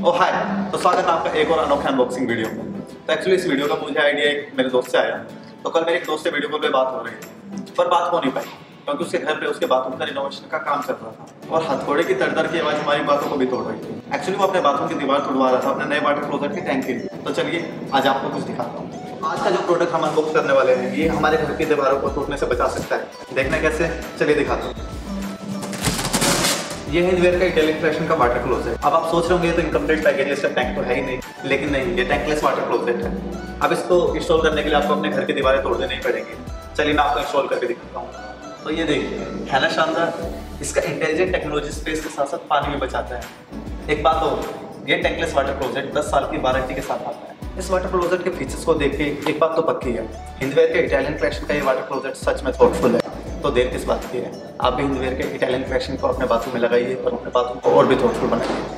ओ हाय, तो स्वागत है आपका एक और अनोखा अनबॉक्सिंग वीडियो में। तो एक्चुअली इस वीडियो का मुझे आइडिया एक मेरे दोस्त से आया। तो कल मेरे एक दोस्त से वीडियो कॉल पे बात हो रही थी, पर बात हो नहीं पाई क्योंकि उसके घर पे उसके बाथरूम का रिनोवेशन का काम चल रहा था और हथौड़े की तड़तड़ की आवाज़ हमारी बातों को भी तोड़ रही थी। एक्चुअली वो अपने बाथरूम की दीवार तोड़वा रहा था अपने नए वाटर क्लोजेट के टैंक के लिए। तो चलिए आज आपको कुछ दिखाता हूँ। आज का जो प्रोडक्ट हम अनबॉक्स करने वाले हैं ये हमारे घर की दीवारों को टूटने से बचा सकता है। देखना कैसे, चलिए दिखाता हूँ। ये है हिंदवेयर का इटैलिक फ्रैक्शन का वाटर क्लोजेट। अब आप सोच रहे होंगे तो इनकम्प्लीट पैकेज इसका टैंक तो है ही नहीं, लेकिन नहीं, ये टैंकलेस वाटर क्लोजेट है। अब इसको इंस्टॉल करने के लिए आपको अपने घर की दीवारें तोड़ने नहीं पड़ेंगी। चलिए मैं आपको इंस्टॉल करके दिखाता हूँ। तो ये देखिए, है ना शानदार। इसका इंटेलिजेंट टेक्नोलॉजी स्पेस के साथ साथ पानी भी बचाता है। एक बात और, ये टैंकलेस वाटर क्लोजेट 10 साल की वारंटी के साथ आता है। इस वाटर क्लोजेट के फीचर्स को देख के एक बात तो पक्की है, हिंदवेयर के इटालियन फ्रैक्शन का ये वाटर क्लोजेट सच में थॉटफुल है। तो देर किस बात की है, आप भी हिंदवेयर के इटालियन फ्रैक्शन को अपने बाथरूम में लगाइए और अपने बाथरूम को और भी थॉटफुल बनाइए।